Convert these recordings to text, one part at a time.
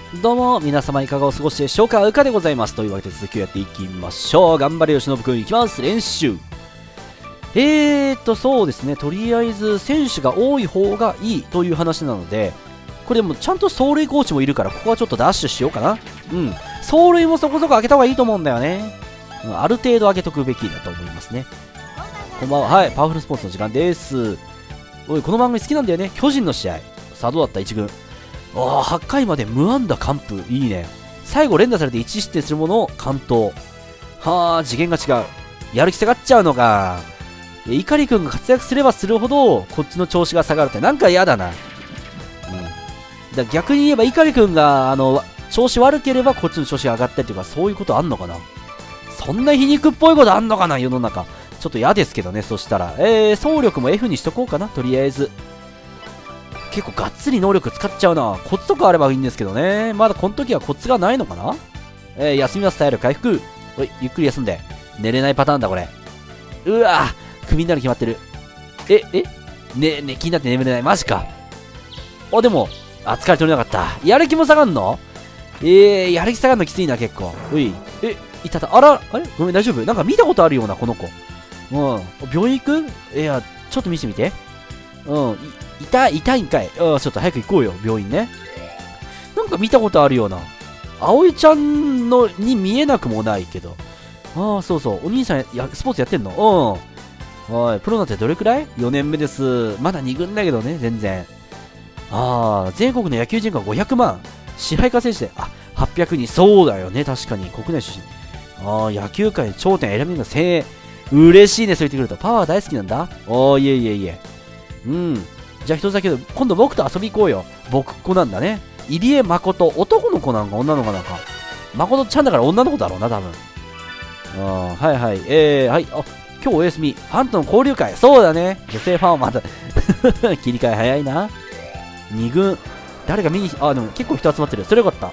どうも、皆様いかがお過ごしでしょうか。うかでございます。というわけで続きをやっていきましょう。頑張れよしのぶくん、いきます。練習。そうですね。とりあえず、選手が多い方がいいという話なので、これでもちゃんと走塁コーチもいるから、ここはちょっとダッシュしようかな。うん。走塁もそこそこ開けた方がいいと思うんだよね。ある程度開けとくべきだと思いますね。こんばんは。はい。パワフルスポーツの時間です。おい、この番組好きなんだよね。巨人の試合。さあ、どうだった一軍。ああ、8回まで無安打完封。いいね。最後連打されて1失点するものを完投。はあ、次元が違う。やる気下がっちゃうのか。碇くんが活躍すればするほど、こっちの調子が下がるってなんか嫌だな。だ逆に言えば碇くんが、調子悪ければこっちの調子が上がったりとか、そういうことあんのかな。そんな皮肉っぽいことあんのかな、世の中。ちょっと嫌ですけどね、そしたら。走力も F にしとこうかな、とりあえず。結構がっつり能力使っちゃうな。コツとかあればいいんですけどね。まだこの時はコツがないのかな。休みます。体力回復。おい、ゆっくり休んで。寝れないパターンだ、これ。うわぁ、クビになる決まってる。気になって眠れない。マジか。あ、でも、疲れ取れなかった。やる気も下がんの？やる気下がんのきついな、結構。うい。いたた。あら、あれごめん、大丈夫？なんか見たことあるような、この子。病院行く？いや、ちょっと見せてみて。痛いんかい。ちょっと早く行こうよ、病院ね。なんか見たことあるような。葵ちゃんのに見えなくもないけど。そうそう。お兄さんスポーツやってんの？はい。プロなんてどれくらい？ 4 年目です。まだ2軍だけどね、全然。全国の野球人口500万。支配下選手で、800人。そうだよね、確かに。国内出身。野球界頂点選びの精鋭。嬉しいね、そう言ってくると。パワー大好きなんだ。いえ。じゃあ一つだけど、今度僕と遊び行こうよ。僕っ子なんだね。入江誠。男の子なんか女の子なんか。誠ちゃんだから女の子だろうな、多分。はい。はい。今日お休み。ファンとの交流会。そうだね。女性ファンはまた切り替え早いな。2軍。誰が見に、でも結構人集まってる。それよかった。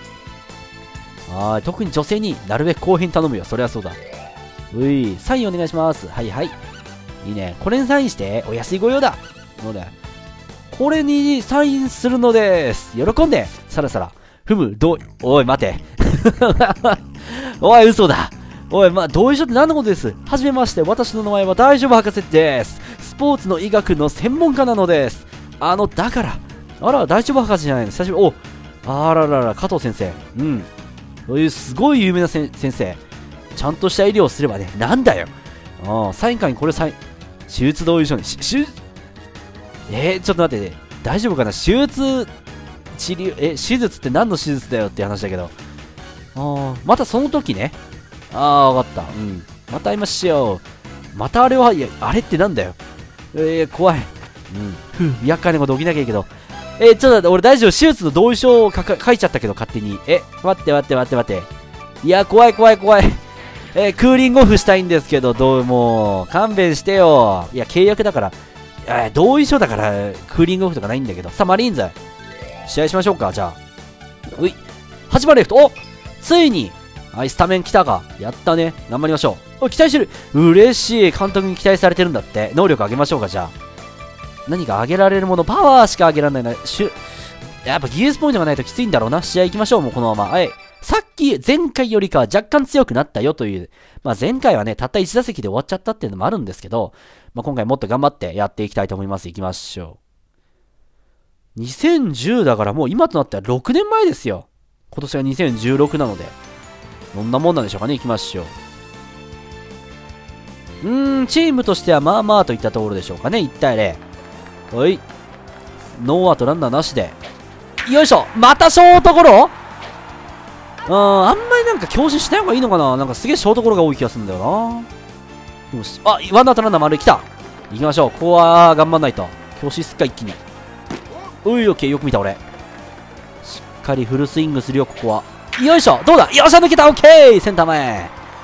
特に女性になるべく後編頼むよ。そりゃそうだ。サインお願いします。はい。いいね。これにサインして、お安いご用だ。ので、これにサインするのです。喜んで。さらさら。おい、待て。おい、嘘だ。おい、同意書って何のことです。はじめまして。私の名前は大丈夫博士です。スポーツの医学の専門家なのです。だから。あら、大丈夫博士じゃないの。久しぶり。あららら、加藤先生。そういうすごい有名な先生。ちゃんとした医療をすればね。なんだよ。サイン会にこれ手術同意書に。ちょっと待って、大丈夫かな。手術って何の手術だよって話だけど。またその時ね。わかった。また会いましょう。またあれってなんだよ。怖い。厄介なこと起きなきゃいいけど。ちょっと待って、俺大丈夫。手術の同意書を書いちゃったけど、勝手に。待って。いや、怖い。クーリングオフしたいんですけど、もう、勘弁してよ。いや、契約だから。同意書だから、クーリングオフとかないんだけど。さあ、マリーンズ。試合しましょうか、じゃあ。8番レフト。ついに、スタメン来たか。やったね。頑張りましょう。期待してる。嬉しい。監督に期待されてるんだって。能力上げましょうか、じゃあ。何か上げられるもの、パワーしか上げられないな。やっぱ技術ポイントがないときついんだろうな。試合行きましょう、もうこのまま。さっき、前回よりかは若干強くなったよという。前回はね、たった1打席で終わっちゃったっていうのもあるんですけど、今回もっと頑張ってやっていきたいと思います。行きましょう。2010だからもう今となっては6年前ですよ。今年は2016なので。どんなもんなんでしょうかね。行きましょう。チームとしてはまあまあといったところでしょうかね。1対0。ノーアウトランナーなしで。よいしょ。またショートゴロ。あんまりなんか強振しない方がいいのかな。なんかすげえショートゴロが多い気がするんだよな。よし。ワンアウトランナー丸い。来た。行きましょう。ここは頑張んないと。強振すっか一気に。オッケー。よく見た俺。しっかりフルスイングするよ、ここは。よいしょ。どうだ。よっしゃ、抜けた。オッケー。センター前。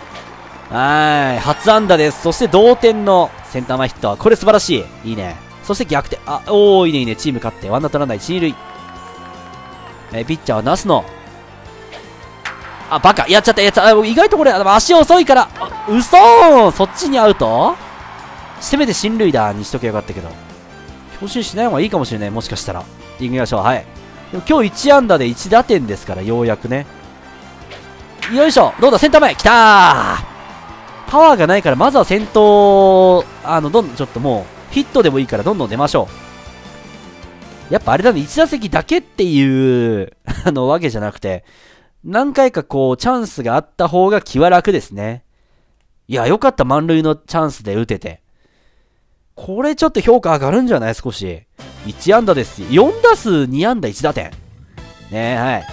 初安打です。そして同点のセンター前ヒット。これ素晴らしい。いいね。そして逆転。いいね。チーム勝って。ワンアウトランナー1、2塁。ピッチャーはナスの。バカ。やっちゃった。意外とこれ、足遅いから。嘘。そっちにアウト？せめて進塁打にしときゃよかったけど。強振しない方がいいかもしれない。もしかしたら。行きましょう。はい。 でも今日1安打で1打点ですから、ようやくね。よいしょ、どうだ、センター前、来たー。パワーがないから、まずは先頭、ちょっともう、ヒットでもいいから、どんどん出ましょう。やっぱあれだね、1打席だけっていう、わけじゃなくて、何回かこう、チャンスがあった方が気は楽ですね。いや、よかった、満塁のチャンスで打てて。これちょっと評価上がるんじゃない少し。1安打ですよ。4打数2安打1打点。ねえ、はい。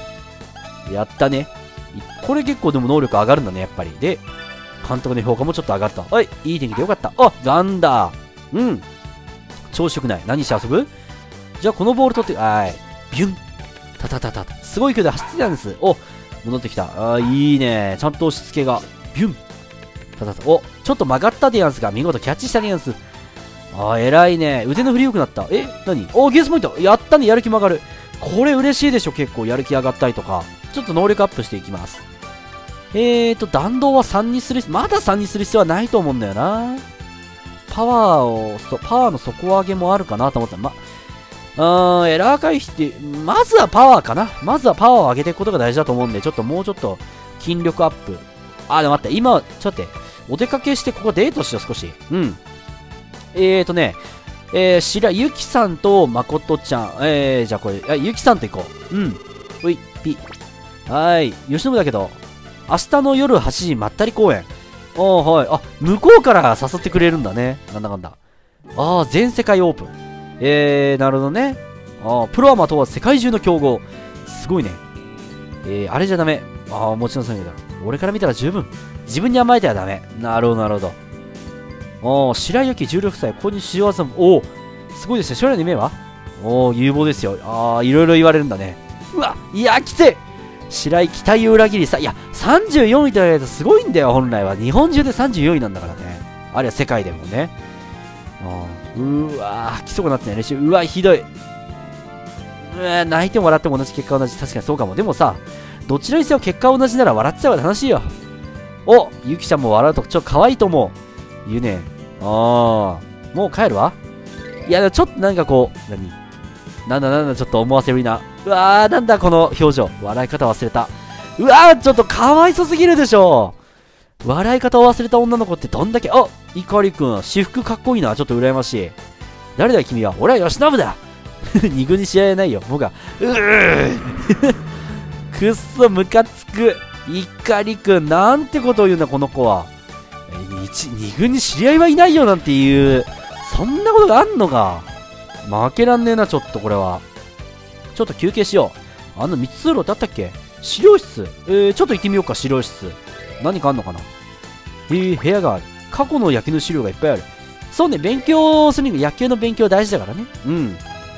やったね。これ結構でも能力上がるんだね、やっぱり。で、監督の評価もちょっと上がった。はい、いい天気でよかった。あ、ガンダー。うん。調子よくない。何して遊ぶ？じゃあこのボール取って、はい。ビュン。タタタタ。すごい勢いで走ってたんです。お、戻ってきた。あー、いいね。ちゃんと押し付けが。ビュン。タタタ。お、ちょっと曲がったでやんすが、見事キャッチしたでやんす。あー、偉いね。腕の振り良くなった。え、何？お、ゲースポイント。やったね。やる気も上がる。これ嬉しいでしょ。結構やる気上がったりとか。ちょっと能力アップしていきます。弾道は3にする、まだ3にする必要はないと思うんだよな。パワーの底上げもあるかなと思ったら、エラー回避って、まずはパワーかな。まずはパワーを上げていくことが大事だと思うんで、ちょっともうちょっと筋力アップ。あ、でも待って、今、ちょっと待って、お出かけしてここデートしよう、少し。うん。ゆきさんとまことちゃん。じゃあこれ、ゆきさんと行こう。うん。ほい、ピ。はい。吉信だけど、明日の夜8時まったり公園。はい。あ、向こうから誘ってくれるんだね。なんだかんだ。全世界オープン。なるほどね。プロアマ問わず世界中の強豪。すごいね。あれじゃダメ。もちろんそうだけど。俺から見たら十分。自分に甘えてはダメ。なるほど、なるほど。白雪16歳。ここに使用技も。すごいですね。将来の夢は有望ですよ。いろいろ言われるんだね。うわ、いや、きつい。白井期待を裏切りさ、いや、34位と言われるとすごいんだよ、本来は。日本中で34位なんだからね。あるいは世界でもね。うわー、来そうになってない練習。うわ、ひどい。泣いても笑っても同じ結果同じ。確かにそうかも。でもさ、どちらにせよ結果同じなら笑ってた方が楽しいよ。ゆきちゃんも笑うとちょっと可愛いと思う。言うね。もう帰るわ。いや、ちょっとなんかこう、なんだ、ちょっと思わせぶりな。うわー、なんだこの表情。笑い方忘れた。うわー、ちょっとかわいそすぎるでしょ。笑い方を忘れた女の子ってどんだけ。いかりくん、私服かっこいいな。ちょっと羨ましい。誰だよ君は。俺は吉信だ。二軍に試合ないよ。僕は。くっそ、ムカつく。いかりくん、なんてことを言うんだ、この子は。二軍に知り合いはいないよなんていう、そんなことがあんのか。負けらんねえな、ちょっとこれは。ちょっと休憩しよう。密通路ってあったっけ？資料室。ちょっと行ってみようか、資料室。何かあんのかな？部屋がある。過去の野球の資料がいっぱいある。そうね、勉強するには野球の勉強大事だからね。うん。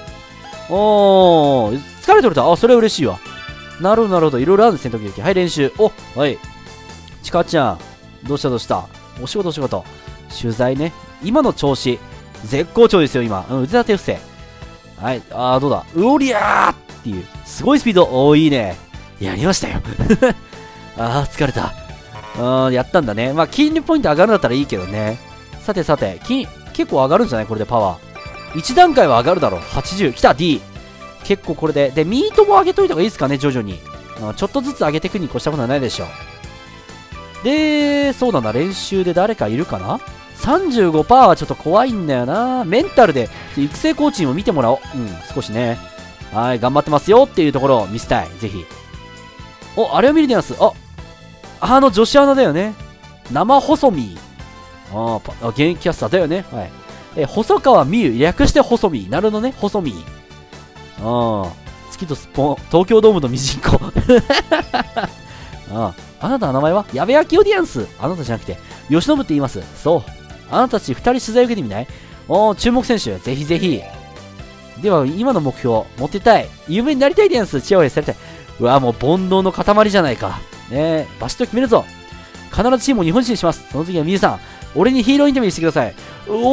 疲れとると。それは嬉しいわ。なるほど、なるほど。いろいろあるんですね、時々。はい、練習。はい。ちかちゃん。どうした。お仕事。取材ね。今の調子。絶好調ですよ、今。腕立て伏せ。はい。どうだ。うおりゃーっていう。すごいスピード。いいね。やりましたよ。疲れた。やったんだね。筋力ポイント上がるんだったらいいけどね。さて、結構上がるんじゃないこれでパワー。1段階は上がるだろう。80。来た !D。結構これで。で、ミートも上げといた方がいいですかね、徐々に。ちょっとずつ上げていくに越したことはないでしょう。で、そうだな。練習で誰かいるかな ?35% はちょっと怖いんだよな。メンタルで育成コーチにも見てもらおう。少しね。はい、頑張ってますよっていうところを見せたい。ぜひ。あれを見るでやんす。女子アナだよね。生細見。現役キャスターだよね。はい。細川美優。略して細見。なるほどね。細見。月とスポン。東京ドームのミジンコ。あなたの名前は矢部明夫でやんす。あなたじゃなくて、吉信って言います。そう。あなたたち2人取材受けてみない？注目選手。ぜひぜひ。では、今の目標、モテたい。有名になりたいでやんす。チヤホヤされたい。うわ、もう煩悩の塊じゃないか。ねえ、バシッと決めるぞ。必ずチームを日本一にします。その次は皆さん、俺にヒーローインタビューしてください。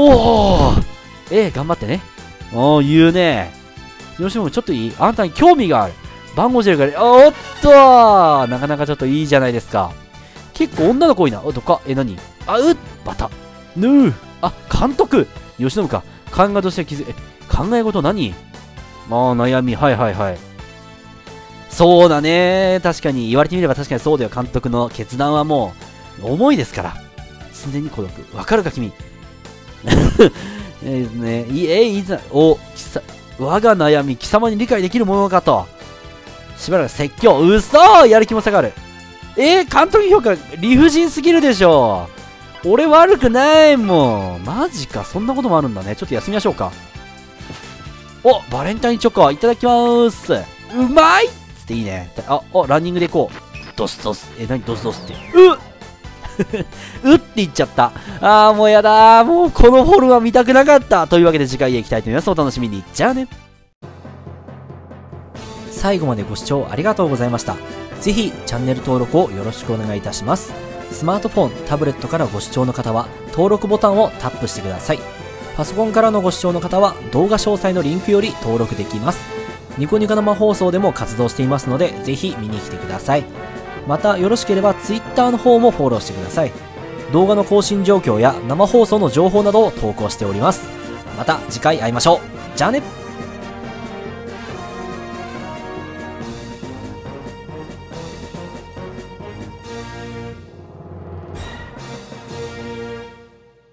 頑張ってね。言うね。吉信ちょっといい？あなたに興味がある。番号ジェルがなかなかちょっといいじゃないですか。結構女の子多いな。何？バタ。監督。吉信か。考えとして考え事何？悩み。はい。 そうだね。確かに言われてみれば確かにそうだよ。監督の決断はもう重いですから。常に孤独。わかるか君。ね、いざ、我が悩み貴様に理解できるものかと。しばらく説教。嘘、やる気も下がる。監督評価理不尽すぎるでしょ。俺悪くないもん。マジか、そんなこともあるんだね。ちょっと休みましょうか。お、バレンタインチョコいただきまーす。うまいっつっていいね。ランニングでいこう。ドスドス。何ドスドスって。うって言っちゃった。もうやだー。もうこのフォルは見たくなかった。というわけで次回へ行きたいと思います。お楽しみに。じゃあね。最後までご視聴ありがとうございました。ぜひチャンネル登録をよろしくお願いいたします。スマートフォン、タブレットからご視聴の方は登録ボタンをタップしてください。パソコンからのご視聴の方は動画詳細のリンクより登録できます。ニコニコ生放送でも活動していますので、ぜひ見に来てください。またよろしければ Twitter の方もフォローしてください。動画の更新状況や生放送の情報などを投稿しております。また次回会いましょう。じゃあね。